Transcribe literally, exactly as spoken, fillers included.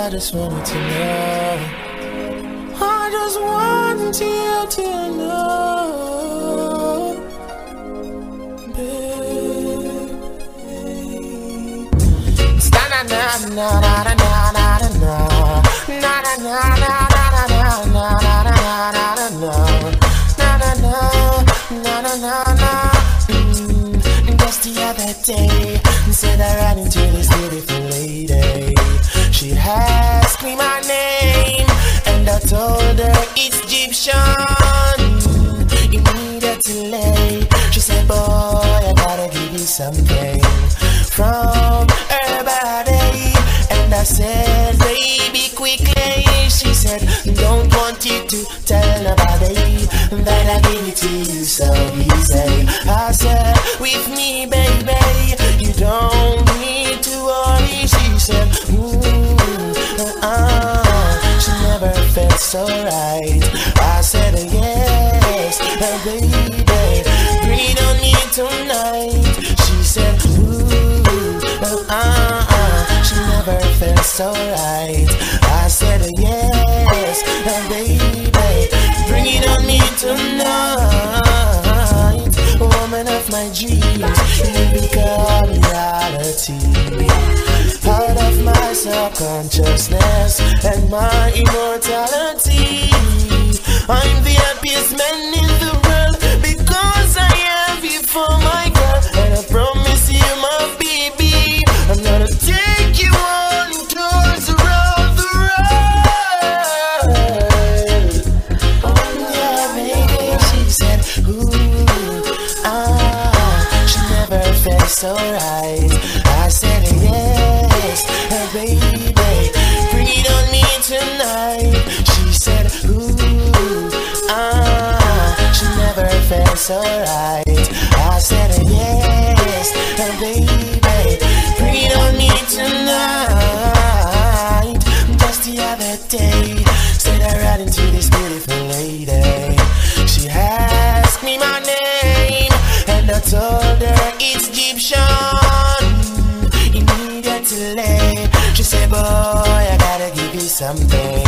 I just wanted to know. I just want you to know, babe. Na na na na na na na na na na na na na na na na. Just the other day, said I ran into this beautiful lady. She asked me my name, and I told her it's Egyptian. Immediately, she said, boy, I gotta give you something from her body. And I said, baby, quickly. She said, don't want you to tell nobody that I give it to you so easy. I said, with me, baby, you don't need to worry. She said, ooh, uh, she never felt so right. I said, yes, baby, bring it on me tonight. She said, ooh, uh, uh, she never felt so right. I said, yes, baby, bring it on me tonight. Woman of my dreams, you become reality. Out of my subconsciousness and my immortality, I'm the happiest man in the world because I have you for my girl. And I promise you, my baby, I'm gonna take you on tours around the world. Oh yeah, baby, she said, ooh, ah, she never felt so right. I said, yes, baby, bring it on me tonight. She said, ooh, ah, she never felt so right. I said, yes, baby, bring it on me tonight. Just the other day, said I ran into this beautiful lady. She asked me my name, and I told her it's Egyptian. Immediately, she said, boy, I gotta give you something